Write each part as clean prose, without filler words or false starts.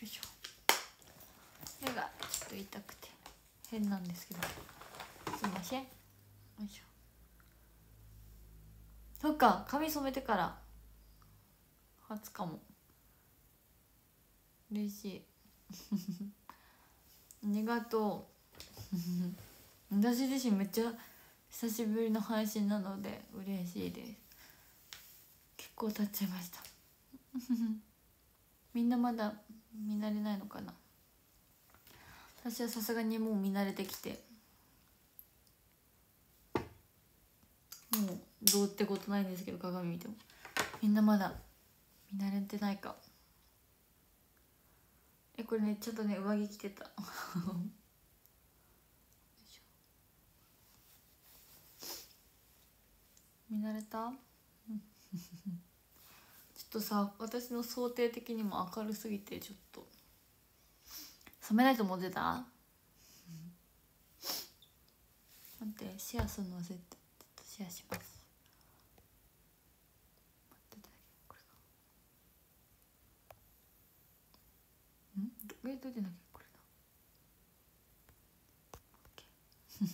いしょ。目がちょっと痛くて変なんですけど、すいません。よいしょ。そっか、髪染めてから初かも。嬉しい。ありがとう。私自身めっちゃ久しぶりの配信なので嬉しいです。結構経っちゃいました。みんなまだ見慣れないのかな。私はさすがにもう見慣れてきて、もうどうってことないんですけど、鏡見てもみんなまだ見慣れてないか。これね、ちょっとね上着着てた。見慣れた？ちょっとさ、私の想定的にも明るすぎて、ちょっと染めないと思ってた。待って、シェアするの忘れて、ちょっとシェアします。待って、これどうやって出なきゃ、これ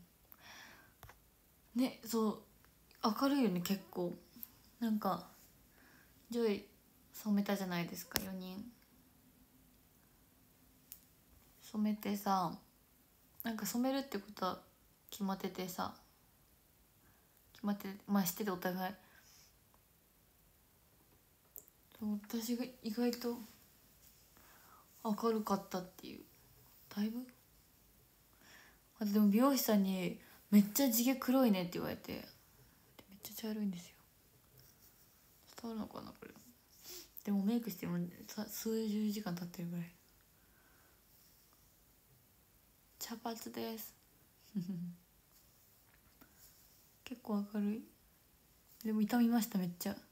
だ。ね、そう明るいよね結構。なんかジョイ染めたじゃないですか、4人染めてさ、なんか染めるってことは決まっててさ、決まってまあしてて、お互い。私が意外と明るかったっていう。だいぶでも美容師さんに「めっちゃ地毛黒いね」って言われて、めっちゃ茶色いんですよ。伝わるのかなこれ。でもメイクしても数十時間経ってるぐらい。茶髪です結構明るい。でも痛みました、めっちゃ。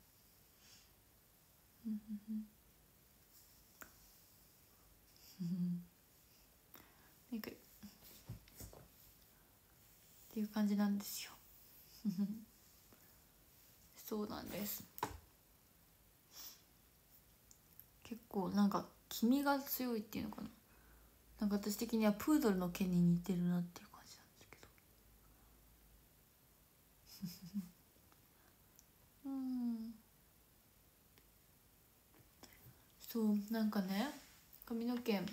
メイクっていう感じなんですよ。そうなんです。結構なんか黄身が強いっていうのかな。なんか私的にはプードルの毛に似てるなっていう感じなんですけど。そうなんかね、髪の毛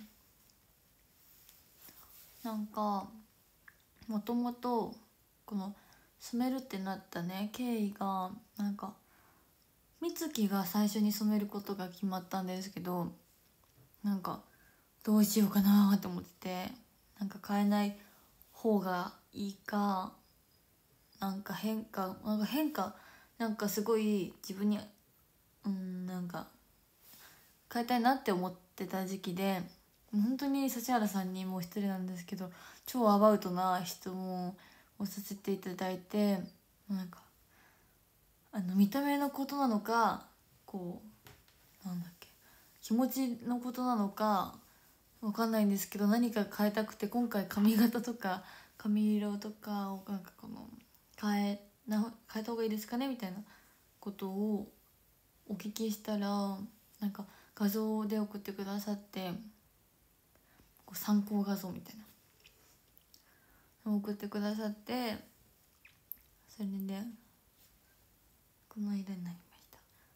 なんかもともとこの染めるってなったね経緯が、なんか美月が最初に染めることが決まったんですけど、なんかどうしようかなって思ってて、なんか変えない方がいいか、なんか変化なんかすごい自分になんか変えたいなって思ってた時期で、本当に指原さんにもう一人なんですけど、超アバウトな質問をさせていただいて、なんか見た目のことなのか、こうなんだっけ、気持ちのことなのかわかんないんですけど、何か変えたくて、今回髪型とか髪色とかをなんかこの変えた方がいいですかねみたいなことをお聞きしたら、なんか画像で送ってくださって、こう参考画像みたいなのを送ってくださって、それでこの色になりました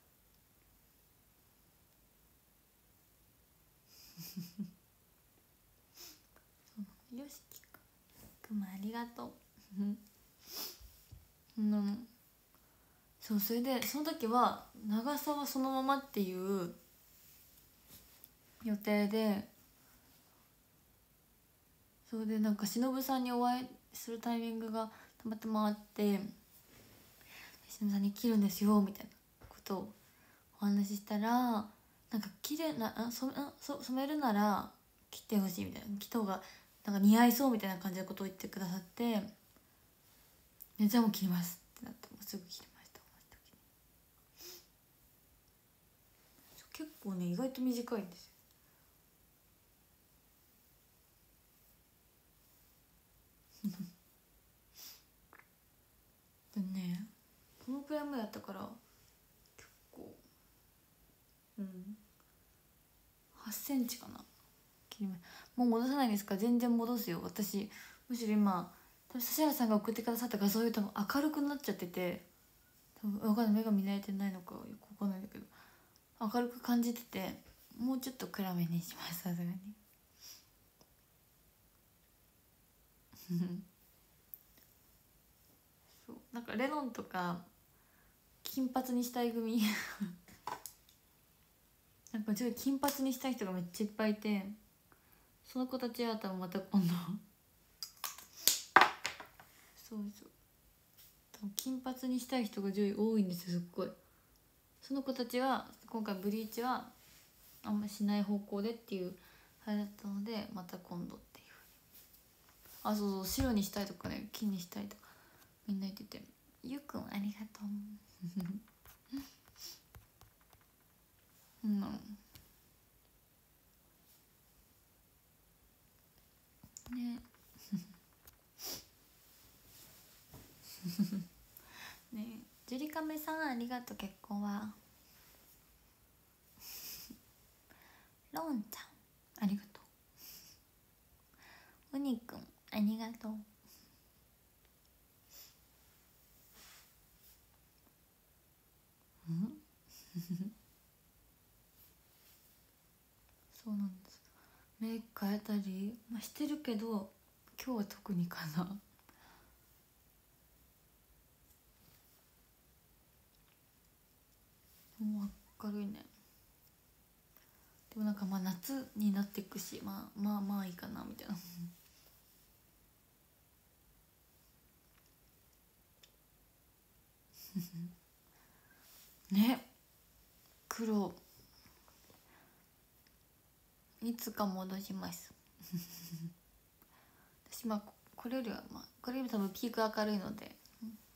よしくまありがとうそう、それでその時は長さはそのままっていう予定で、それでなんか忍さんにお会いするタイミングがたまたまあって、忍さんに切るんですよみたいなことをお話ししたら、なんか綺麗な染めるなら切ってほしいみたいな、切った方がなんか似合いそうみたいな感じのことを言ってくださって、じゃあもう切りますってなって、もうすぐ切りました。結構ね意外と短いんですよ。でね、このくらいもやったから結構 8センチかな。切ります。もう戻さないですか？全然戻すよ。私むしろ今指原さんが送ってくださった画像より多分明るくなっちゃってて、多分分かんない、目が見慣れてないのかよく分かんないんだけど明るく感じてて、もうちょっと暗めにします、さすがに。そうなんかレノンとか金髪にしたい組なんか金髪にしたい人がめっちゃいっぱいいて、その子たちは多分また今度そうそう、多分金髪にしたい人が多いんですよ、すっごい。その子たちは今回ブリーチはあんましない方向でっていうあれだったので、また今度っていう。あ、そうそう、白にしたいとかね、金にしたいとかみんな言ってて、ゆうくんありがとううんねね、ジュリカメさんありがとう。結婚はロンちゃんありがとう。ウニくんありがとう。うんそうなんです。メイク変えたり、まあ、してるけど今日は特にかな。もう明るいね。でもなんかまあ夏になっていくし、まあいいかなみたいなね、黒いつか戻します私まあこれよりはこれより多分ピーク明るいので、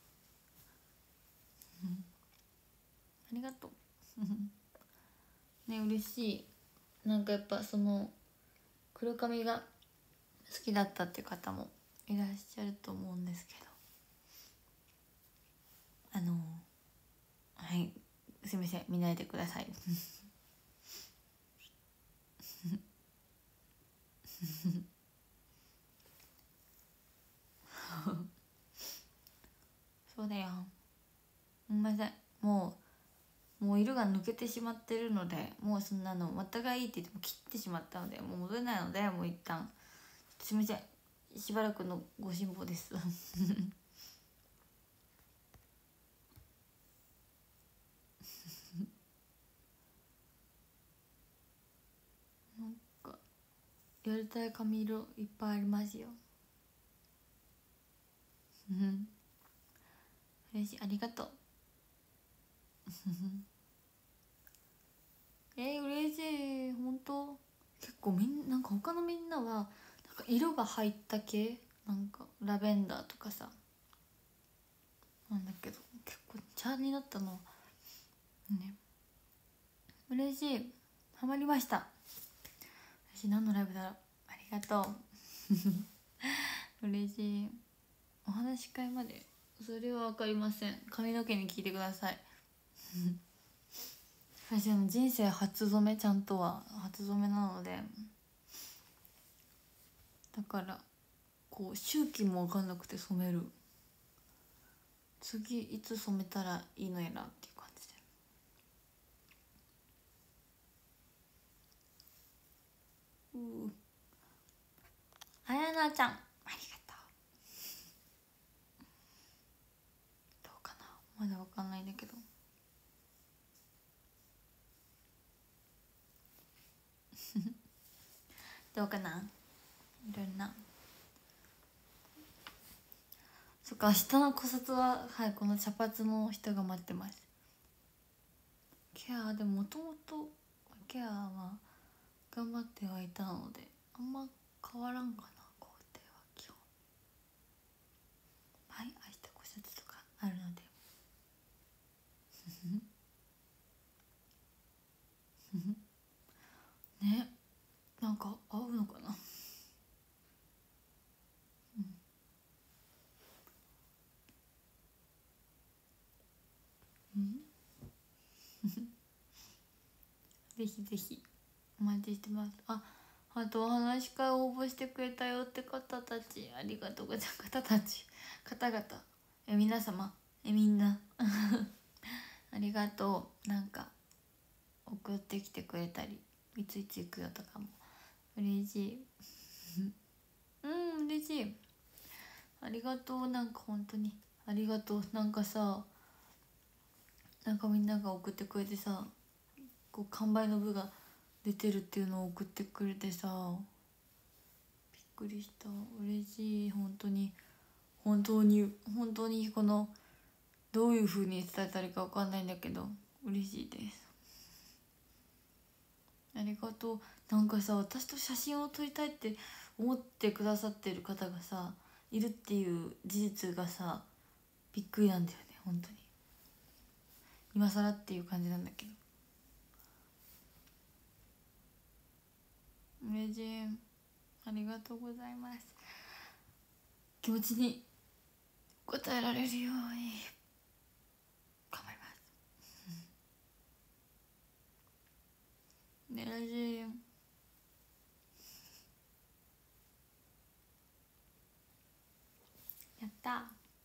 ありがとうね、嬉しい。なんかやっぱその黒髪が好きだったっていう方もいらっしゃると思うんですけど、はい、すいません、見ないでくださいそうだよ、ごめんなさい、もう色が抜けてしまってるので、もうそんなのまたがいいって言っても切ってしまったので、もう戻れないので、もう一旦すみません、しばらくのご辛抱ですなんかやりたい髪色いっぱいありますよ嬉しい、ありがとう嬉しい、本当。結構なんか他のみんなはなんか色が入った系、なんかラベンダーとかさなんだけど、結構茶になったのね、嬉しい、ハマりました。私何のライブだろう、ありがとう嬉しい。お話し会までそれは分かりません、髪の毛に聞いてください私人生初染め、ちゃんとは初染めなので、だからこう周期も分かんなくて染める、次いつ染めたらいいのやらっていう感じで。あやなちゃんありがとう。どうかな、まだ分かんないんだけどどうかな、いろんな。そっか、明日の考察ははいこの茶髪の人が待ってます。ケアでももともとケアは頑張ってはいたのであんま変わらんかな、工程は基本。はい、明日考察とかあるのでね、なんか合うのかなぜひぜひお待ちしてます。あとお話し会応募してくれたよって方たち、ありがとうございます。方々、皆様、みんなありがとう。なんか送ってきてくれたり、いついつ行くよとかも嬉しい嬉しい。ありがとう。なんか本当にありがとう。なんかさ、なんかみんなが送ってくれてさ、こう完売の部が出てるっていうのを送ってくれてさ、びっくりした。嬉しい。本当にこのどういう風に伝えたらいいか分かんないんだけど嬉しいです。ありがとう。なんかさ、私と写真を撮りたいって思ってくださってる方がさいるっていう事実がさ、びっくりなんだよね。本当に今更っていう感じなんだけど嬉しい。ありがとうございます。気持ちに応えられるように頑張ります。嬉しい。やった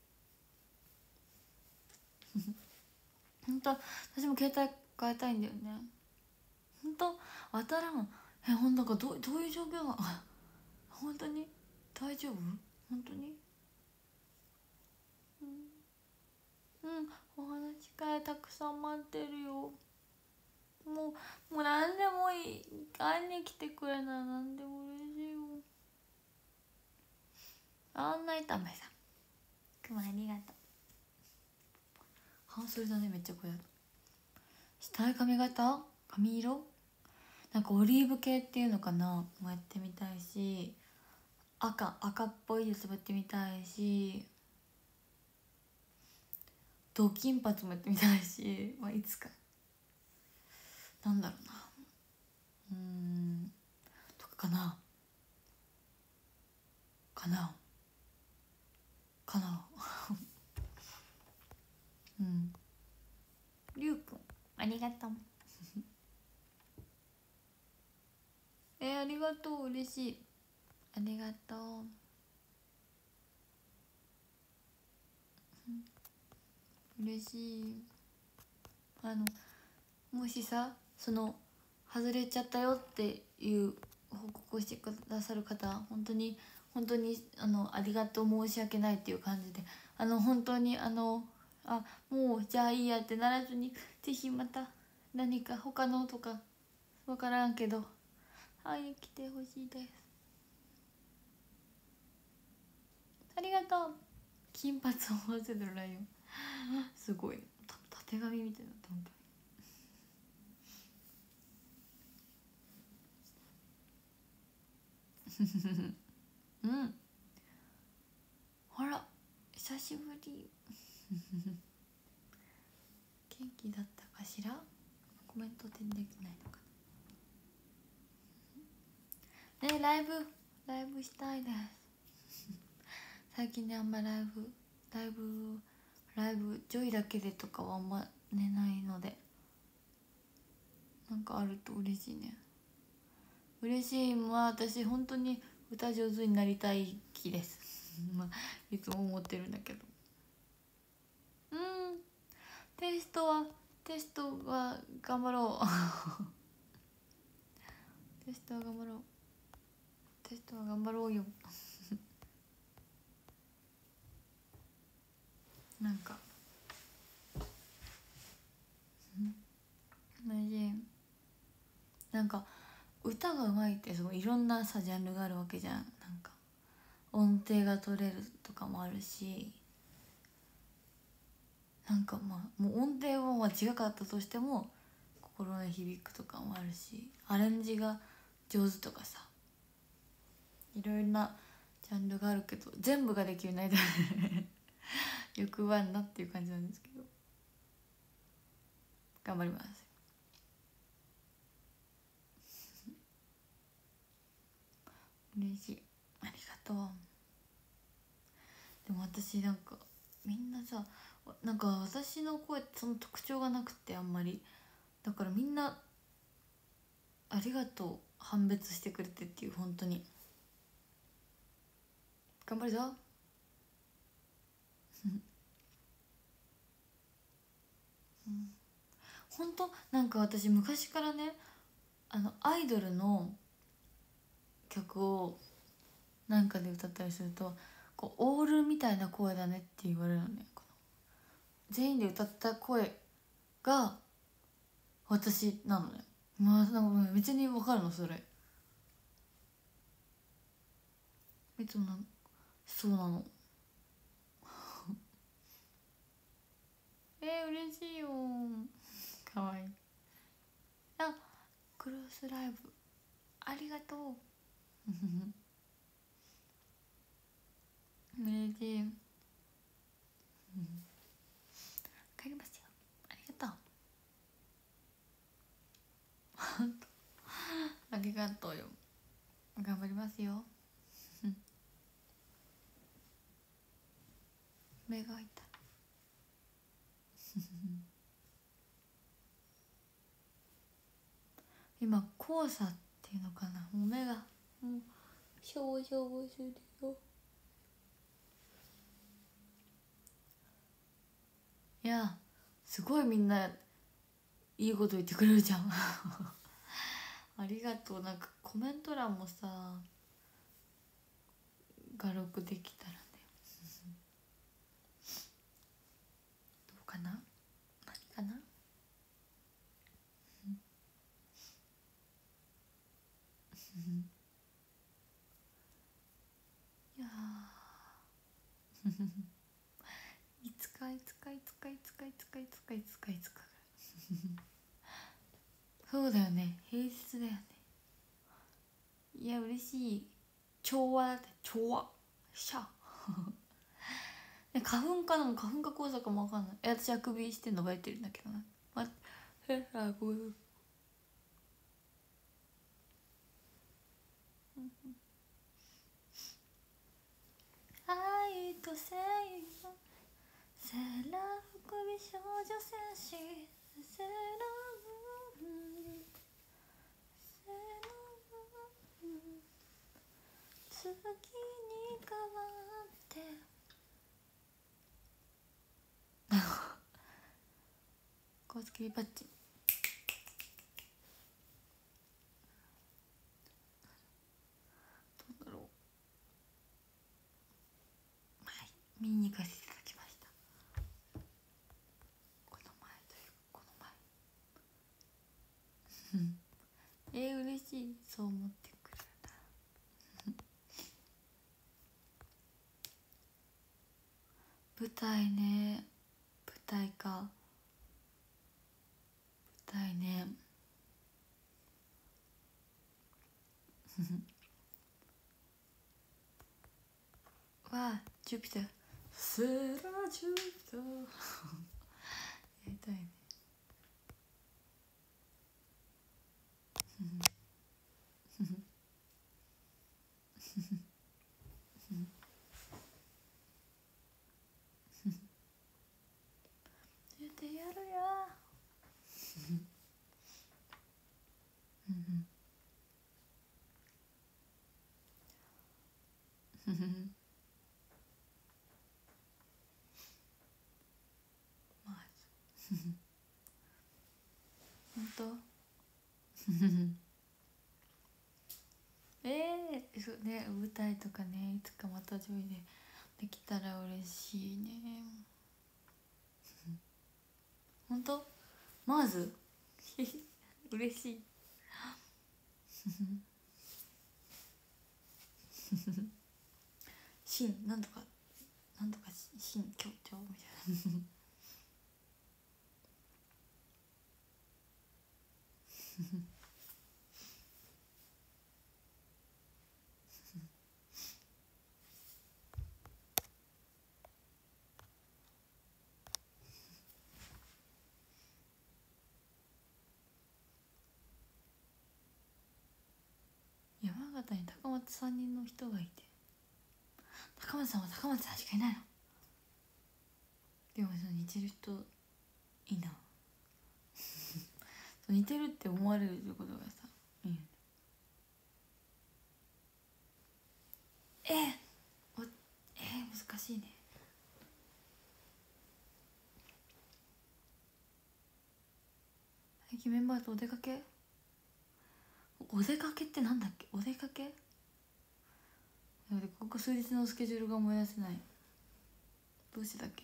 本当私も携帯変えたいんだよね。本当当たらん。ほんとかどういう状況なの本当に大丈夫？本当にお話し会たくさん待ってるよ。もう何でもいい。会いに来てくれなら何でも嬉しいよ。あんないためさん、くまありがとう。半袖だね、めっちゃこれ。したい髪型、髪色なんかオリーブ系っていうのかなもやってみたいし、赤っぽいやつもやってみたいし、ド金髪もやってみたいし、いつかなんだろうな、とかかなりゅうくんありがとうありがとう。嬉しい。ありがとう。嬉しい。もしさ、外れちゃったよっていう報告をしてくださる方、本当にありがとう、申し訳ないっていう感じで、本当にもうじゃあいいやってならずに、ぜひまた何か他のとか分からんけど会いに来てほしいです。ありがとう。金髪を合わせてるライオンすごい、たてがみみたいな。本当にあら久しぶり元気だったかしら。コメント点できないのかな。ね、ライブしたいです最近ね、あんまライブジョイだけでとかはあんま寝ないので、なんかあると嬉しいね。嬉しい。私本当に歌上手になりたい気ですいつも思ってるんだけど、テストは頑張ろうテストは頑張ろうよなんかなんか歌がうまいっていろんなさジャンルがあるわけじゃん。なんか音程が取れるとかもあるし、なんかもう音程は違かったとしても心に響くとかもあるし、アレンジが上手とかさ、いろいろなジャンルがあるけど全部ができるないだ欲張んなっていう感じなんですけど、頑張ります嬉しい。ありがとう。でも私なんかみんなさ、なんか私の声ってその特徴がなくてあんまり、だからみんなありがとう、判別してくれてっていう。本当に頑張るぞ本当なんか私昔からね、アイドルの曲をなんかで歌ったりすると、こうオールみたいな声だねって言われるのね。この全員で歌った声が私なのね。まあなんか別に分かるのそれ。いつもそうなの。嬉しいよ。かわいい。あ、クロスライブありがとう。嬉しい。帰りますよ。ありがとう。ありがとうよ。頑張りますよ。目が開いた。今黄砂っていうのかな、もう目がもうしょぼしょぼするよ。いやすごいみんないいこと言ってくれるじゃん。ありがとう。なんかコメント欄もさ画録できたらね。どうかな、何かな。いやいつかいつかいつかいつかいつかいつかいつかいつか。そうだよね、平日だよね。いや嬉しい。調和だって、調和しゃ。花粉かな、花粉か黄砂かも分かんない。私あくびして伸ばれてるんだけどな。ごめん。愛と正義、セーラー服美少女戦士、セーラームーン、セーラームーン、月に変わって公式バッジ。どうだろう。はい、見に行かせていただきました。この前というこの前。嬉しい、そう思ってくれるな。舞台ね、舞台か、舞台ね。はジュピター、セーラージュピター。やりたいね。やってやるよ。まあ本当。そうね、舞台とかね、いつかまた上位できたら嬉しいね。本当まず嬉しい。新なんとかなんとか新協調みたいな。山形に高松3人の人がいて、高松さんは高松さんしかいないの。でもその似てる人いいな。似てるって思われることがさ最近メンバーとお出かけってなんだっけ。お出かけ、ここ数日のスケジュールが思い出せない。どうしてだっけ。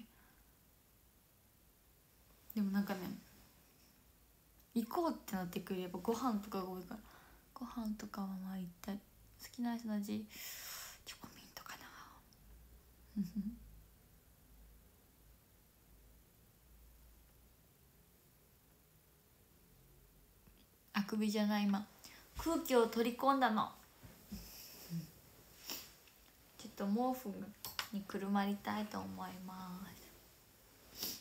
でもなんかね、行こうってなってくればご飯とかが多いから、ご飯とかはまあ行ったり、好きな人の味チョコミントかな。あくびじゃない、今空気を取り込んだの。ちょっと毛布にくるまりたいと思います。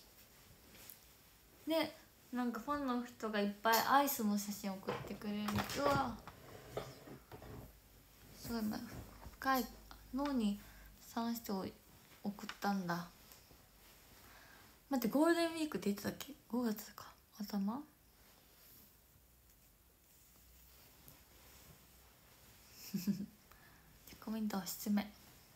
でなんかファンの人がいっぱいアイスの写真送ってくれる。うわすごい、深い脳に3人送ったんだ。待って、ゴールデンウィークって言ってたっけ。5月か頭。コメントは失明。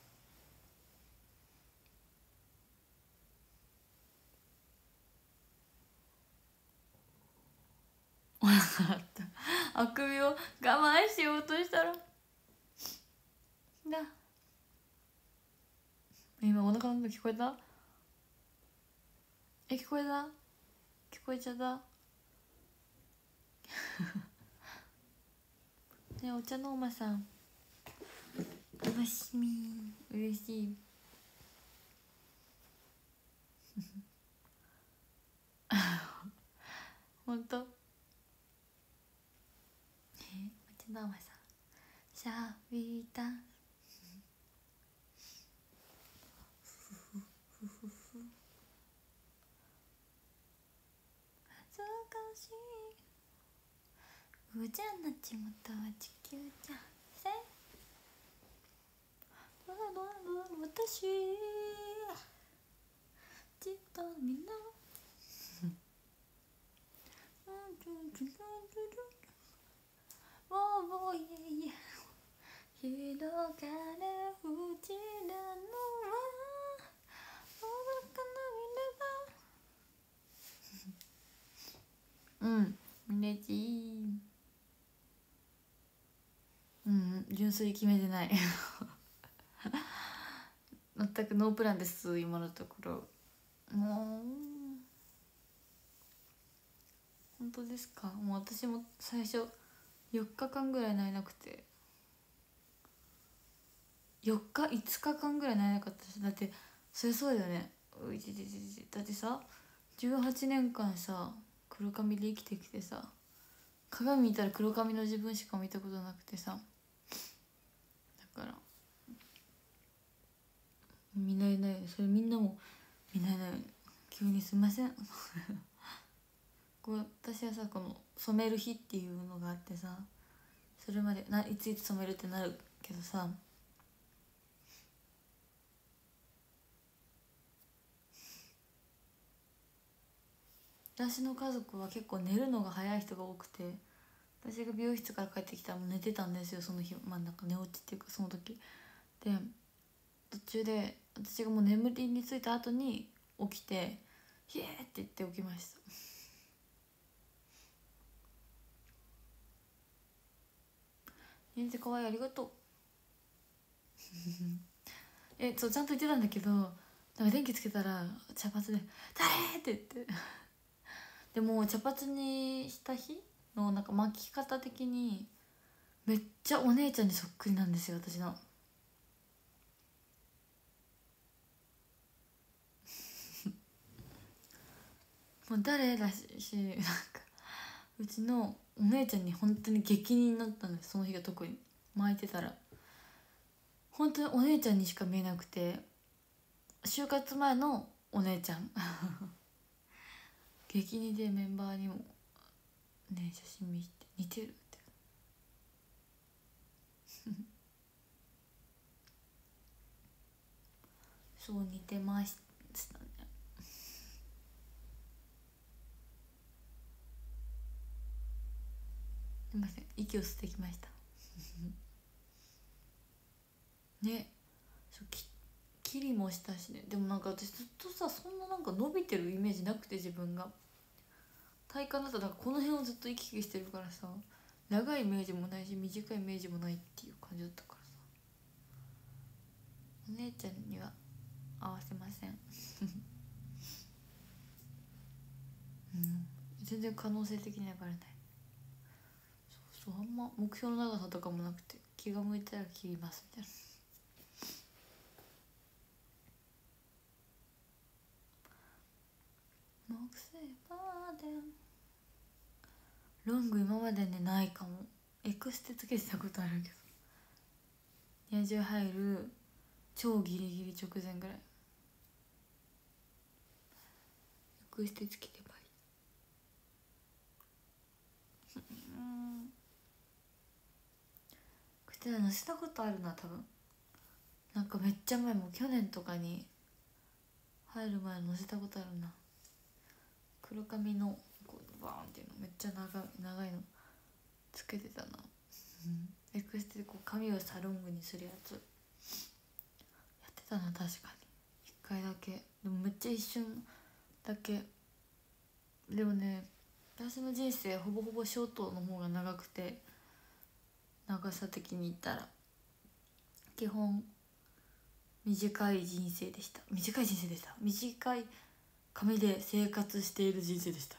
あくびを我慢しようとしたらだ、今お腹の音聞こえた。聞こえた、聞こえちゃったね。お茶のおまさん、楽しみ、嬉しい。ほんと。お茶のおまさん、シャビータ恥ずかしい。うじゃなちもとは地球じゃせ私じっと見なおおいえいえ広がるうちらのは愚かな見れば嬉しい。純粋に決めてない全くノープランです今のところ。もう本当ですか。もう私も最初4日間ぐらい寝れなくて、5日間ぐらい寝れなかったし。だってそりゃそうだよね。だってさ、18年間さ黒髪で生きてきてさ、鏡見たら黒髪の自分しか見たことなくてさ、だから見慣れないよね。それみんなも見慣れないよね。急にすいませんこう私はさ、この染める日っていうのがあってさ、それまでいついつ染めるってなるけどさ、私の家族は結構寝るのが早い人が多くて、私が美容室から帰ってきたらもう寝てたんですよ、その日。なんか寝落ちっていうか、その時で途中で私がもう眠りについた後に起きて「ひえ!」って言って起きました。全然かわいい、ありがとうそうちゃんと言ってたんだけど、なんか電気つけたら茶髪で「誰!」って言ってでも茶髪にした日のなんか巻き方的にめっちゃお姉ちゃんにそっくりなんですよ、私の。もう誰だし、なんかうちのお姉ちゃんに本当に激似になったんです、その日が。特に巻いてたら本当にお姉ちゃんにしか見えなくて、就活前のお姉ちゃん激似で、メンバーにもね写真見して似てるってそう似てましたね。すいません、息を吸ってきましたね。そう切りもしたしね。でもなんか私ずっとさ、そんななんか伸びてるイメージなくて、自分が体感だとなんかこの辺をずっと行き来してるからさ、長いイメージもないし短いイメージもないっていう感じだったからさ、お姉ちゃんには合わせませんうん、全然可能性的にはバレない。そうそう、あんま目標の長さとかもなくて、気が向いたら切りますみたいな。木星バーデンロング今までねないかも。エクステつけてたことあるけど、野獣入る超ギリギリ直前ぐらいエクステつけてばいいこれ乗せたことあるな多分。なんかめっちゃ前、もう去年とかに入る前乗せたことあるな。黒髪のこうバーンっていうのめっちゃ長いのつけてたな、エクステでこう髪をサロングにするやつやってたな。確かに一回だけ。でもめっちゃ一瞬だけ。でもね、私の人生ほぼほぼショートの方が長くて、長さ的に言ったら基本短い人生でした。短い髪で生活している人生でした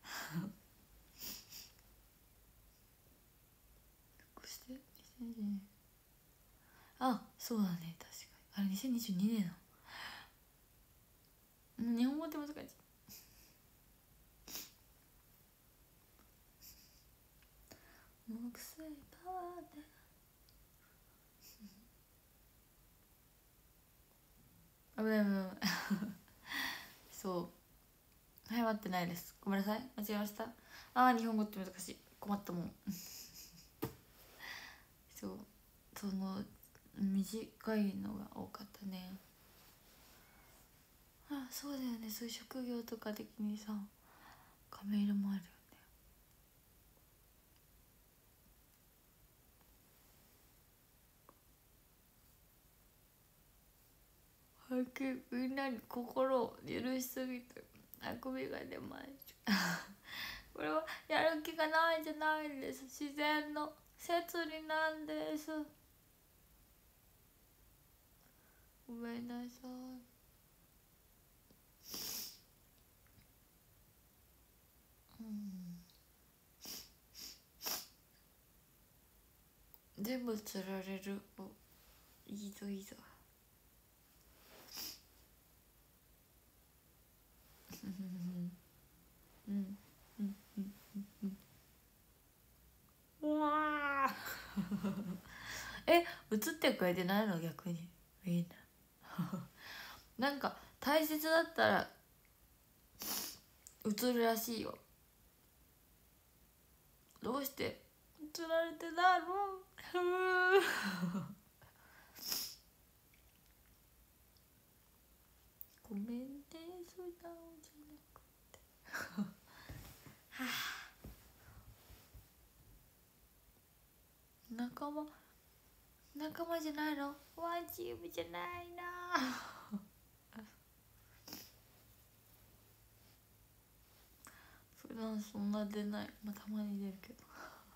そして2020年、あ、そうだね、確かにあれ2022年なの。日本語って難しい。木星パーで危ない危ないそうはい待ってないです、ごめんなさい、間違えました。日本語って難しい、困ったもんそう、その短いのが多かったね。そうだよね、そういう職業とか的にさ髪色もあるよね。みんなに心を許しすぎてあくびが出ましたこれはやる気がないんじゃないんです、自然の摂理なんです。ごめんなさい。全部釣られる。いいぞいいぞうんうんうんうんうわ映ってくれてないの逆にみんななんか大切だったら映るらしいよ。どうして映られてないのごめんね、素直じゃなくてはあ、仲間じゃないの、ワンチームじゃないな普段そんな出ない、たまに出るけど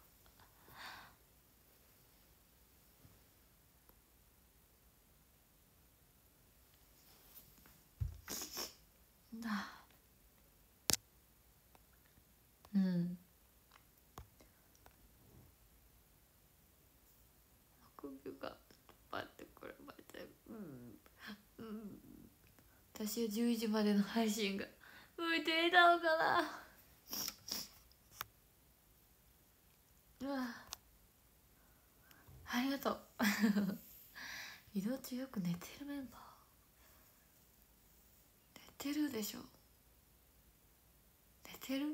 なうん首がパッてこれまで私は10時までの配信が向いていたのかな。うわありがとう移動中よく寝てるメンバー寝てるでしょ。寝てる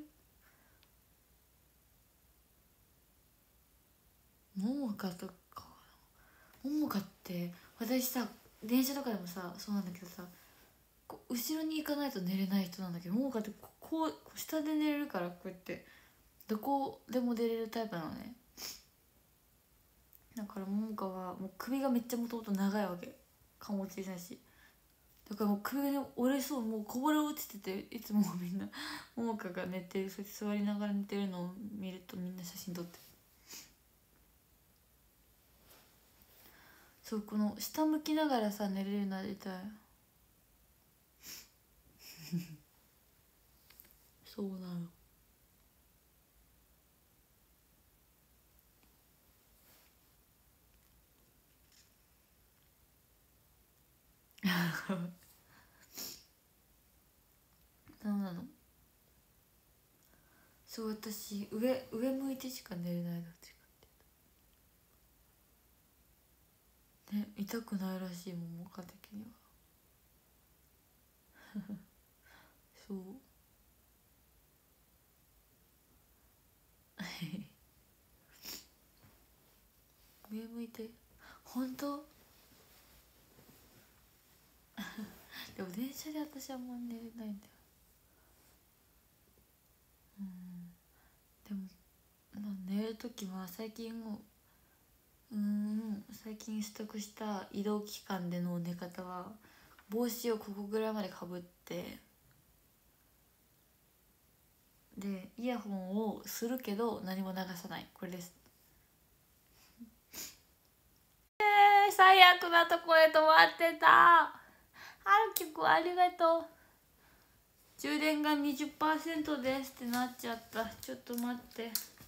ももかとか。ももかって私さ電車とかでもさそうなんだけどさ、こう後ろに行かないと寝れない人なんだけど、ももかってこう下で寝れるから、こうやってどこでも出れるタイプなのね。だからももかはもう首がめっちゃもともと長いわけ、顔も小さいし、 だからもう首が折れそう、もうこぼれ落ちてて、いつもみんなももかが寝てる、それ座りながら寝てるのを見るとみんな写真撮ってる。そう、この下向きながらさ寝れるようになりたい。そうなの。そうなの。そう、私上向いてしか寝れない。どっちかってね、痛くないらしい、ももか的には。そう上向いて。本当でも電車で私はもう寝れないんだよ。うん。でも、まあ、寝る時は最近も最近取得した移動期間での寝方は、帽子をここぐらいまでかぶって、でイヤホンをするけど何も流さない、これです。最悪なとこへ止まってた。はるきくんありがとう。充電が 20% ですってなっちゃった。ちょっと待って。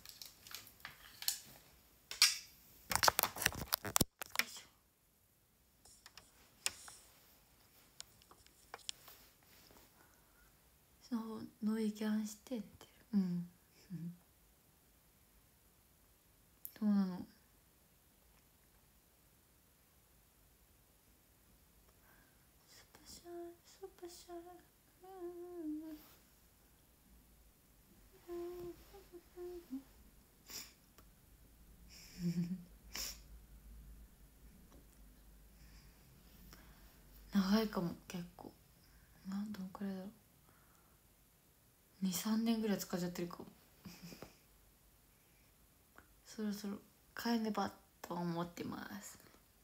そう、ノイキャンしてって。うん、そうなの。スパシャンスパシャン、長いかも結構。どんくらいだろう、23年ぐらい使っちゃってるかも。そろそろ買えねばと思ってます。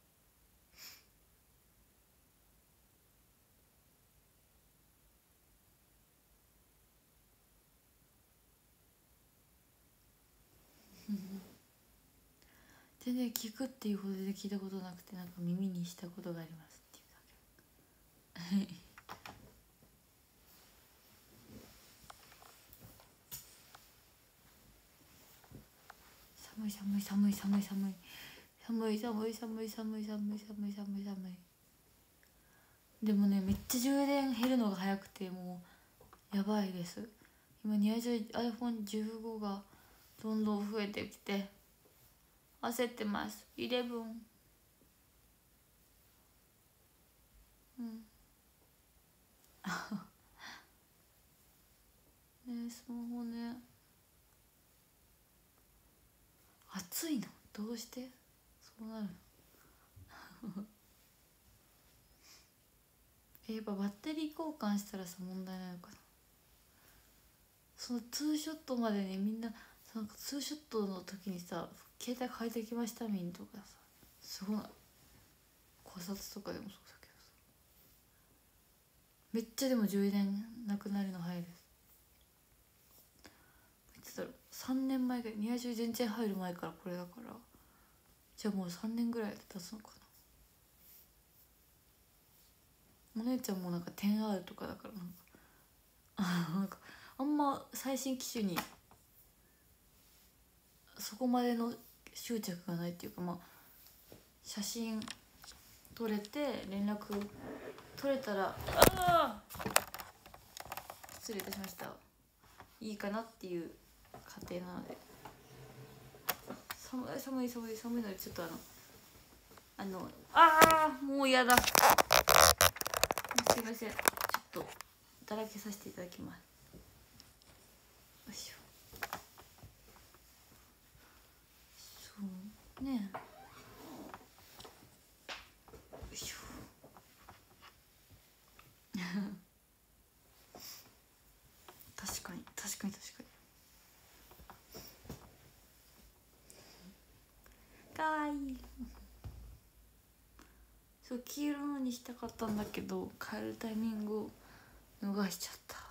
全然聞くっていうほどで聞いたことなくて、なんか耳にしたことがありますっていうだけ。寒い寒い寒い寒い寒い寒い寒い寒い寒い寒い寒い寒い寒い。でもね、めっちゃ充電減るのが早くて、もうやばいです。今iPhone15 がどんどん増えてきて焦ってます。11。うん。ね、スマホね、熱いのどうしてそうなるの。やっぱバッテリー交換したらさ問題ないのかな。そのツーショットまでにみんな、そのツーショットの時にさ携帯変えてきましたみんとかさ、すごい考察とかでもそうだけどさ、めっちゃでも充電なくなるの早いです。いつだろう、3年前ぐらい、宮中全然入る前からこれだから、じゃあもう3年ぐらいで経つのかな。お姉ちゃんもなんか 10R とかだからなんかあんま最新機種にそこまでの執着がないっていうか、まあ写真撮れて連絡取れたら、失礼いたしました、いいかなっていう家庭なので。寒い寒い寒い寒いので、ちょっともう嫌だ、すいません、ちょっとだらけさせていただきます。よいしょ。そうね、よいしょ。確かに確かに確かに、かわいい。 今日黄色のにしたかったんだけど変えるタイミングを逃しちゃった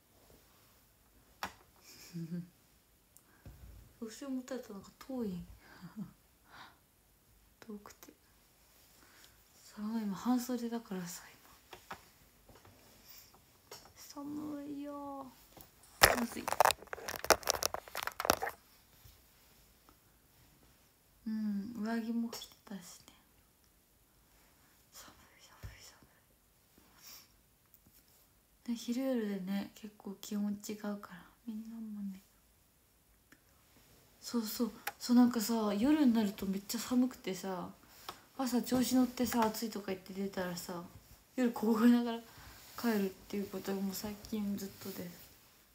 後ろ持たれたなんか遠い遠くて寒い。今半袖だからさ、今寒いよ。まずい。上着も着てたしね。寒い寒い寒い。昼夜でね結構気温違うからみんなもね。そうなんかさ夜になるとめっちゃ寒くてさ、朝調子乗ってさ暑いとか言って出たらさ夜凍えながら帰るっていうことがもう最近ずっとです。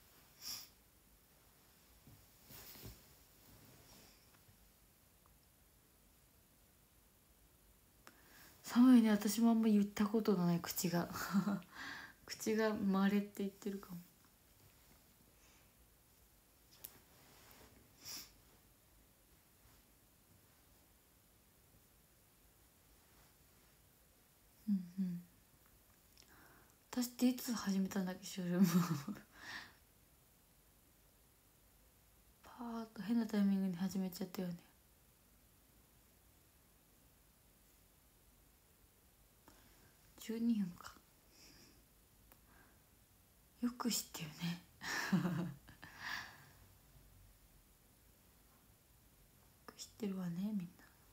寒いね。私もあんま言ったことのない口が口がまれって言ってるかも。私っていつ始めたんだっけショールームパーッと変なタイミングに始めちゃったよね。12分か。よく知ってるねよく知ってるわねみんな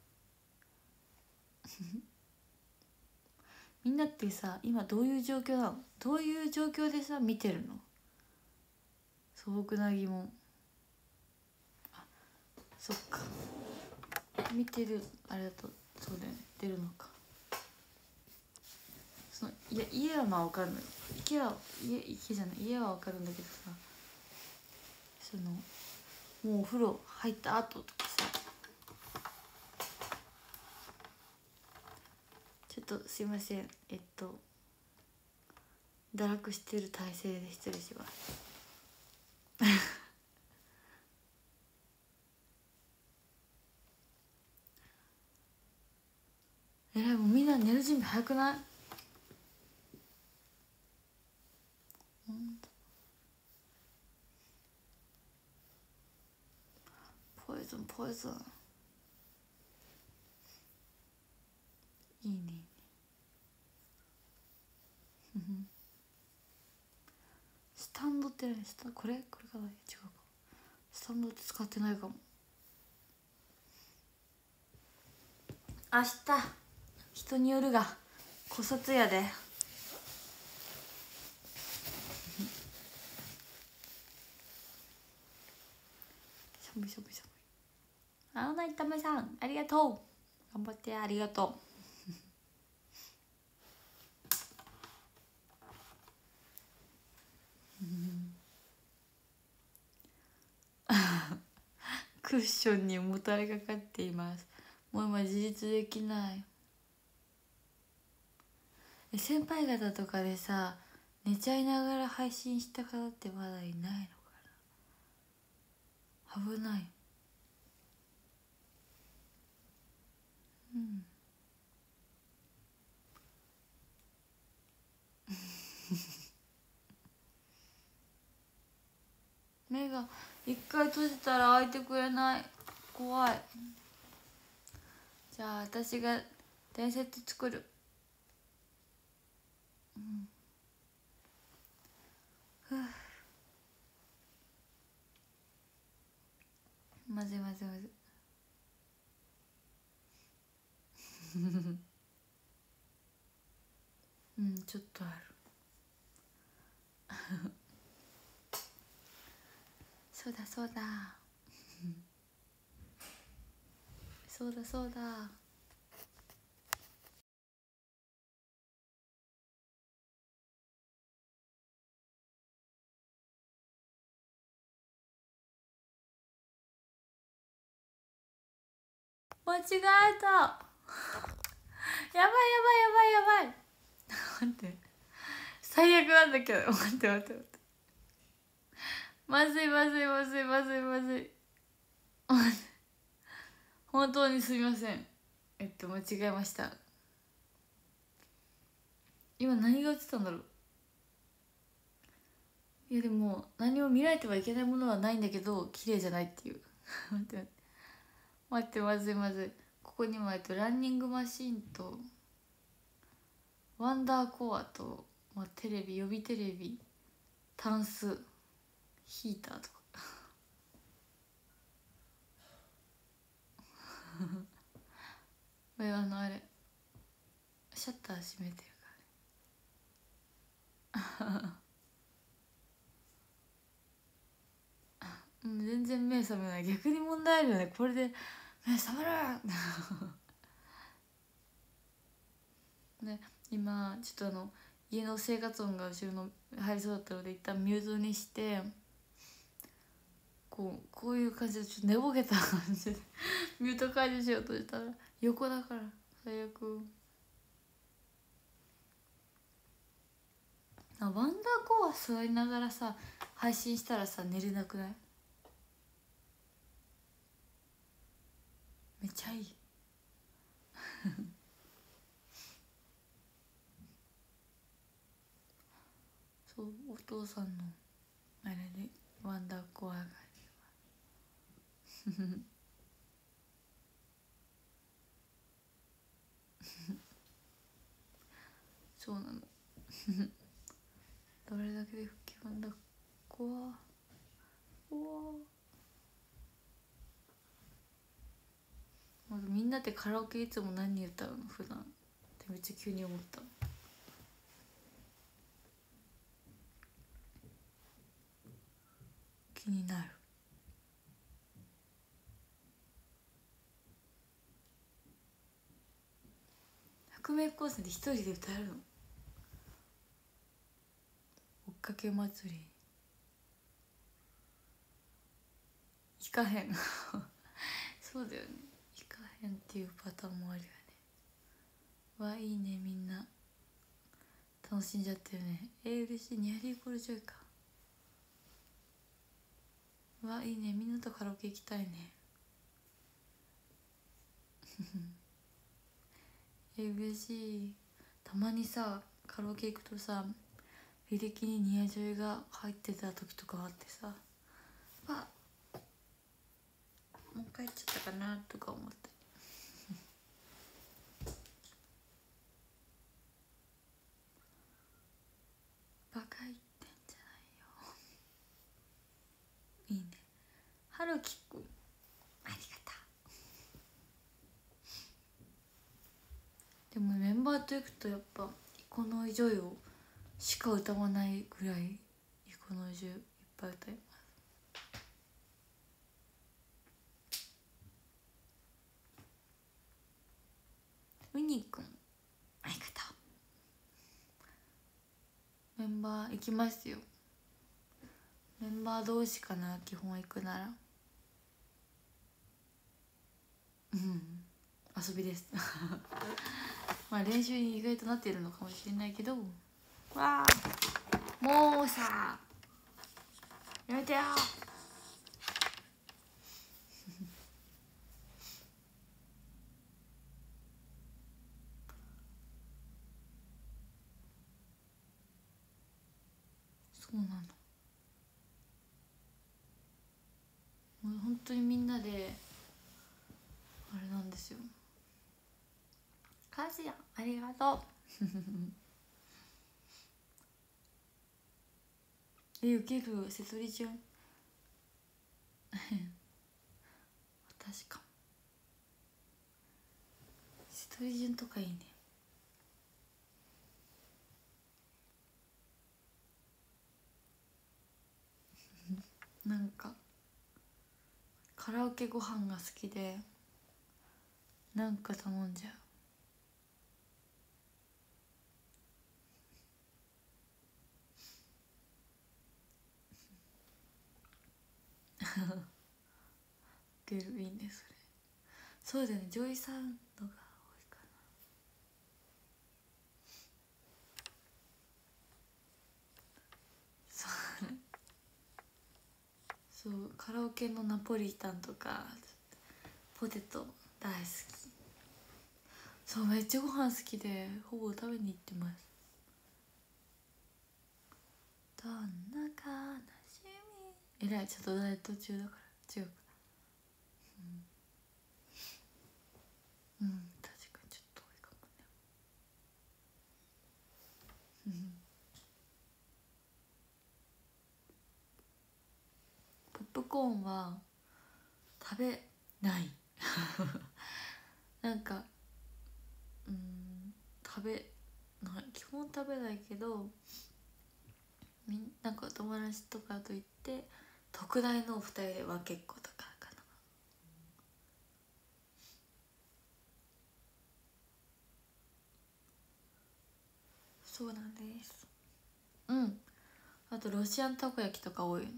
みんなってさ今どういう状況なの？どういう状況でさ見てるの？素朴な疑問。あ、そっか、見てるあれだとそうだよね、出るのか。その家はまあ分かるのよ。家じゃない、家は分かるんだけどさ、そのもうお風呂入った後とかさ、ちょっとすいません、堕落してる体勢で失礼しますえらい、もうみんな寝る準備早くない？ポイズンいいねスタンドって何？これかな？違うか。スタンドって使ってないかも。明日人によるが古刹やで寒い。青菜ためさんありがとう。頑張って、ありがとうクッションにもたれかかっています。もう今自立できない。先輩方とかでさ寝ちゃいながら配信した方ってまだいないのかな？危ない。目が一回閉じたら開いてくれない。怖い。じゃあ私が伝説作る。まずいちょっとあるそうだそうだ間違えたやばい待って最悪なんだけど待ってまずい本当にすみません。間違えました。 今何が映ってたんだろう。いやでも何も見られてはいけないものはないんだけど綺麗じゃないっていう待って待って待ってまずここにもランニングマシーンとワンダーコアと、テレビ予備テレビタンスヒーターとかあれシャッター閉めてるから全然目覚めない。逆に問題あるよねこれで目覚めるね、今ちょっと家の生活音が後ろの入りそうだったので一旦ミュートにしてこういう感じでちょっと寝ぼけた感じでミュート解除しようとしたら横だから最悪。ワンダーコア座りながらさ配信したらさ寝れなくない？めっちゃいいそうお父さんのあれでワンダーコアがそうなのどれだけで吹きワンダーコアみんなってカラオケいつも何歌うの普段ってめっちゃ急に思った。気になる。百名高専で一人で歌えるの？追っかけ祭り行かへんそうだよね行かへんっていうパターンもあるよね。いいねみんな楽しんじゃってるね。嬉しい。ニャリーコールジョイか。いいねみんなとカラオケ行きたいね嬉しい。たまにさカラオケ行くとさ履歴にニアジョイが入ってた時とかあってさもう帰っちゃったかなとか思ってバカ言ってんじゃないよ。いいねはるきくんありがとう。でもメンバーと行くとやっぱイコノイジョイをしか歌わないぐらいイコノイジョイいっぱい歌います。ウニくんありがとう。メンバー行きますよ。メンバー同士かな基本行くなら遊びです練習に意外となっているのかもしれないけどもうさやめてよそうなの。もう本当にみんなであれなんですよ。カズヤありがとう受ける瀬戸り順私かも瀬戸り順とかいいねなんかカラオケご飯が好きでなんか頼んじゃう受けるいいねそれ。そうだよねジョイサウンドが多いかな。そうカラオケのナポリタンとかポテト大好き。そうめっちゃご飯好きでほぼ食べに行ってます。 どんな悲しみ。えらい、ちょっとダイエット中だから違うか。うん、確かにちょっと多いかもね。ポップコーンは食べないなんか食べない、基本食べないけど、なんか友達とかと行って特大のお二人では結構とかかな。そうなんです。うん、あとロシアンたこ焼きとか多いよね。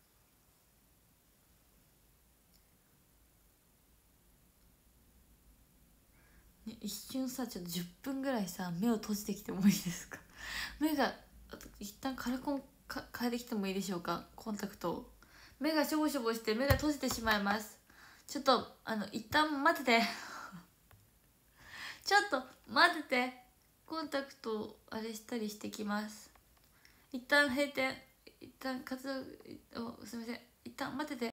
ね、一瞬さ、ちょっと10分ぐらいさ目を閉じてきてもいいですか目が一旦カラコン変えてきてもいいでしょうか。コンタクトを。目がしょぼしょぼして目が閉じてしまいます。ちょっと一旦待っててちょっと待ってて、コンタクトをあれしたりしてきます。一旦閉店、一旦活動をすみません、一旦待ってて。